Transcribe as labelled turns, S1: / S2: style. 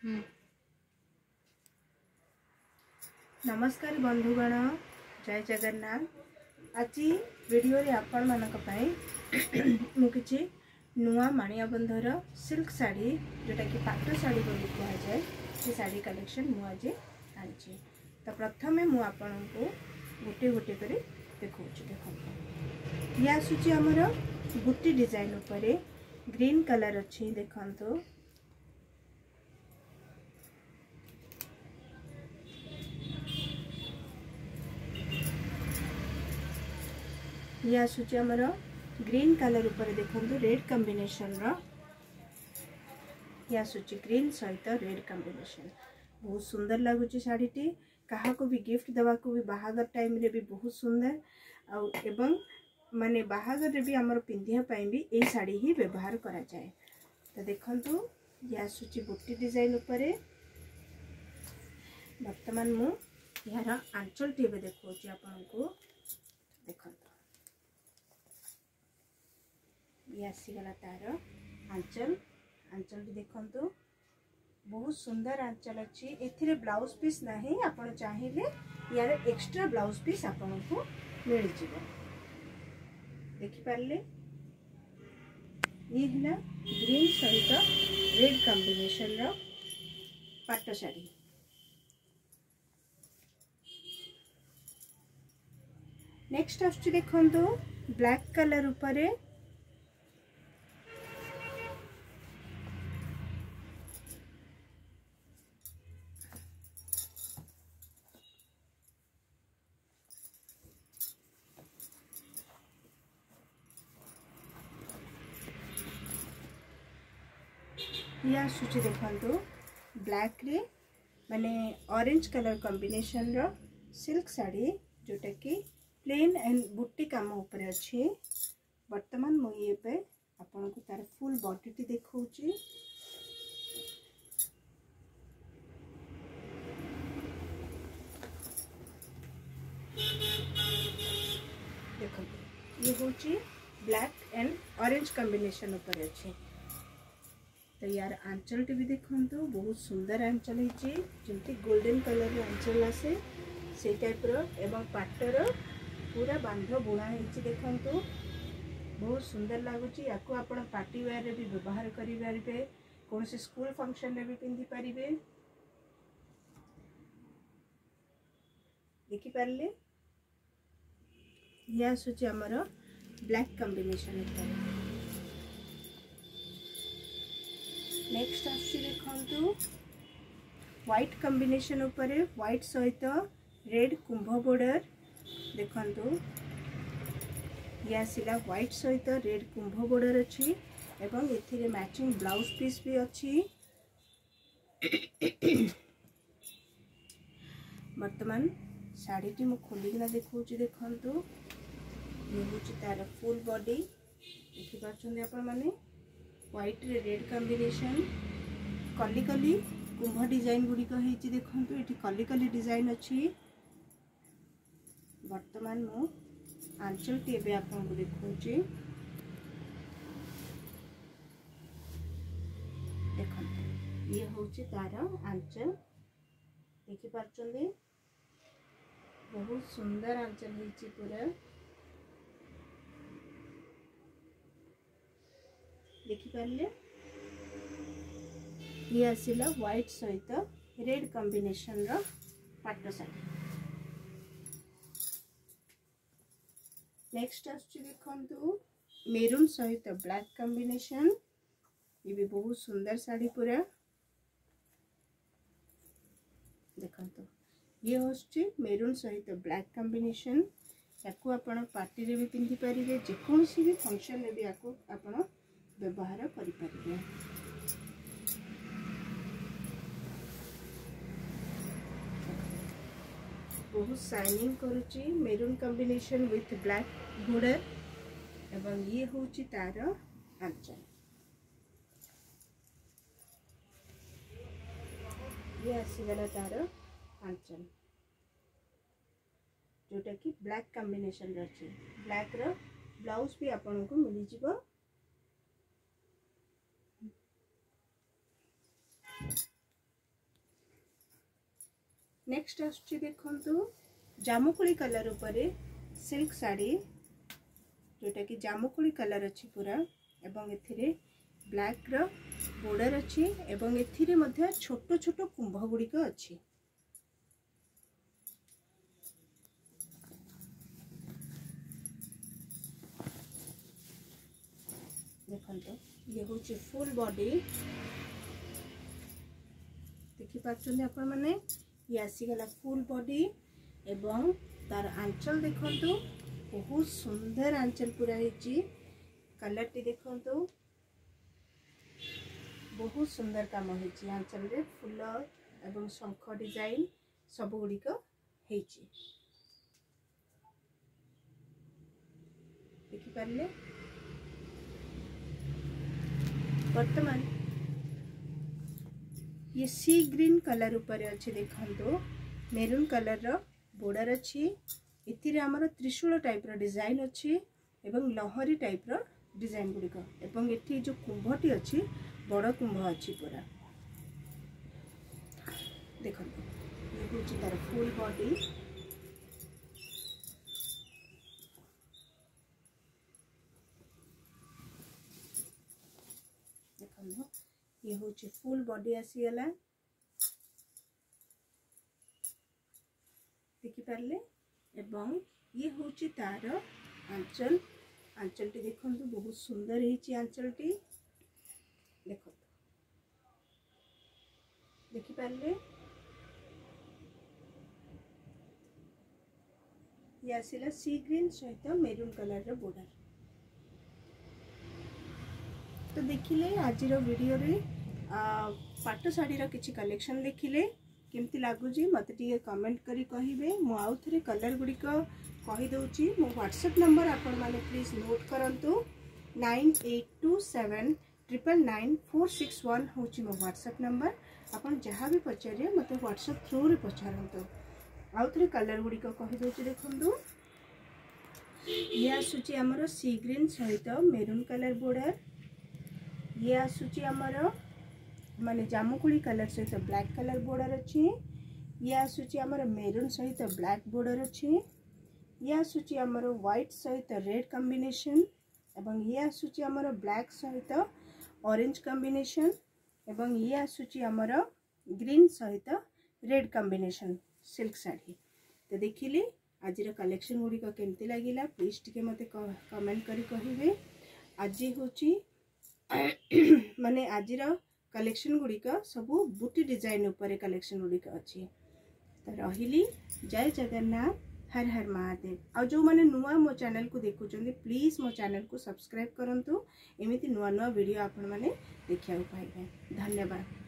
S1: नमस्कार बंधुगण, जय जगन्नाथ। आज वीडियो रे आपण मानक पई मु किछि नुआ माणिया बंधर सिल्क साड़ी जोटा कि पाट साड़ी बोली कहा जाए से साड़ी कलेक्शन मु आज आनी। तो प्रथम मु आपण को गोटे गोटे कर देखौछि। देखो ये आसुची हमर बुटी डिजाइन ऊपर ग्रीन कलर अच्छी देखंतो। ये आसुची हमर ग्रीन कलर ऊपर देखंतो रेड कॉम्बिनेशन रो। ये आसुची ग्रीन सहित रेड कॉम्बिनेशन बहुत सुंदर लगुची साड़ी टी। कहा को भी गिफ्ट देवा को भी बाहागर टाइम रे भी बहुत सुंदर आ एवं माने बाहागर रे भी हमर पिंधिया पई भी ए साड़ी ही व्यवहार करा जाए। तो देखंतु ये आसुची बुटी डिजाइन ऊपर वर्तमान मु यार आंचल टी बे देखौची आपन को। देखंतु ये आसीगला तार आंचल। आंचल देखंतु बहुत सुंदर आंचल अच्छी। एथिरे ब्लाउज पीस नहीं, आपण चाहिए यार एक्स्ट्रा ब्लाउज पीस आपण को मिल जिवो। देखि पारले ये हला ग्रीन सहित रेड कॉम्बिनेशन रो पाट साड़ी। नेक्स्ट आछी देखंतु ब्लैक कलर ऊपर या सूची देखंतु ब्लैक रे माने ऑरेंज कलर कॉम्बिनेशन रो सिल्क साड़ी जोटा कि प्लेन एंड बुट्टी काम ऊपर अच्छी। वर्तमान मु ये पे आपन को तार फुल बॉडी टी देखौची। देखो ये होची ब्लैक एंड ऑरेंज कॉम्बिनेशन ऊपर अच्छी। तो यार आंचल टी भी देखंतु बहुत सुंदर आंचल है जमती गोल्डन कलर रो आंचल आसे से टाइप रो एवं पाटर पूरा बांध बुणा है। देखंतु बहुत सुंदर लागुची। याको आपण पार्टी वेयर रे भी व्यवहार करि पारिबे, कोन से स्कूल फंक्शन रे भी पिंदी पारिबे। देखि पारले या सुची हमर ब्लैक कॉम्बिनेशन ऊपर। नेक्स्ट आसी देखंतु व्हाइट कॉम्बिनेशन ऊपर व्हाइट सहित रेड कुंभ बॉर्डर। देखंतु ये आसिला व्हाइट सहित रेड कुंभ बॉर्डर अच्छी एवं एथिरे मैचिंग ब्लाउज पीस भी अच्छी। वर्तमान साड़ी टी मु खोलिना देखौची। देखंतु ये होची तार फुल बॉडी। देखि पाछन आपण माने व्हाइट रे रेड कॉम्बिनेशन कली कली कुंभ डिजाइन गुडी को हेची। देखंतु एठी कली कली डिजाइन अच्छी। वर्तमान मु आंचल टी बे आपन को देखौची। देखंतु ये होची तार आंचल। देखि पाछन बहुत सुंदर आंचल हेची पूरा। देखि पारले ये आसिला व्हाइट सहित रेड कॉम्बिनेशन रो पाट साड़ी। नेक्स्ट आछी देखंतु मेरून सहित ब्लैक कॉम्बिनेशन। ये भी बहुत सुंदर साड़ी पूरा। देखंतु ये होची मेरून सहित ब्लैक कॉम्बिनेशन। याको आपण पार्टी रे भी पिंदी पारिबे, जे कोनसी भी फंक्शन रे भी याको आपण व्यवहार करि पारिबे। बहुत शाइनिंग करुची maroon combination with black border एवं ये होची तार आंचल। ये आसीगला तार आंचल जोटा कि ब्लैक कॉम्बिनेशन रची। ब्लैक रो ब्लाउज भी आपन को मिली जिवो। नेक्स्ट आसुची देखंतु जामुकुली कलर उपरे सिल्क साड़ी जोटा कि जामुकुली कलर अच्छी पूरा एवं एथिरे ब्लैक रो बॉर्डर अच्छी एवं एथिरे मध्य छोट छोट कुंभ गुड़िक अच्छी। देखंतु ये होची फुल बॉडी देखि पाछन आपण माने ये आसी गला फुल बॉडी एवं तार आंचल देखंतु बहुत सुंदर आंचल पूरा हेची। कलर टी देखंतु बहुत सुंदर काम हेची आंचल रे फूल एवं शंख डिजाइन सब गुड़िक हेची देखि पारले। वर्तमान ये सी ग्रीन कलर ऊपर अच्छे देखंतु मेरून कलर रो बॉर्डर अच्छी इथिरे हमर त्रिशूल टाइप रो डिजाइन अच्छी एवं लहरी टाइप रो डिजाइन गुड़िक एवं एठी जो कुंभटी अच्छी बड़ कुंभ अच्छी पूरा देखंतु ये होची तार फुल बॉडी देखंतु ये होची फुल बॉडी आसी गला देखि पारले एवं ये होची तार आंचल आंचल टी देखंतु बहुत सुंदर हेची आंचल टी देखंतु देखि पारले ये आसिला सी ग्रीन सहित मेरून कलर रो बॉर्डर। तो देखिले आज वीडियो रे पाट साड़ी रो किछि कलेक्शन देखिले केमती लागुजी मत टिके कमेंट करी कहिबे। मु आउ थरे कलर गुडी को कहि दउची मो व्हाट्सएप नंबर आपण माने प्लीज नोट करंतु 9827999461 होची मो व्हाट्सएप नंबर। आपण जहां भी पचारे मते व्हाट्सएप थ्रू रे पचारंतु। आउ थरे कलर गुडी को कहि दउची देखंतु ये आसुची हमरो सी ग्रीन सहित मेरून कलर बॉर्डर ये आसुची हमरो माने जामुकुली कलर सहित ब्लैक कलर बॉर्डर अच्छी ये आसुची हमर मेरून सहित ब्लैक बॉर्डर अच्छी ये आसुची हमर व्हाइट सहित रेड कॉम्बिनेशन एवं ये आसुची हमर ब्लैक सहित ऑरेंज कॉम्बिनेशन एवं ये आसुची हमर ग्रीन सहित रेड कॉम्बिनेशन सिल्क साड़ी। तो देखिले आज कलेक्शन गुडी को केमती लागिला प्लीज टिके मते कमेंट करी कहिबे। आज होची माने आज कलेक्शन गुड़िक सबू बूटी डिजाइन उपरे कलेक्शन गुड़िक अच्छी। तो रही जय जगन्नाथ हर हर महादेव। आ जो माने नुआ मो चैनल को देखुचंदी प्लीज मो चैनल को सब्सक्राइब करंतु एमिति नुआ नुआ वीडियो आपण माने देखिया पाइबे। धन्यवाद।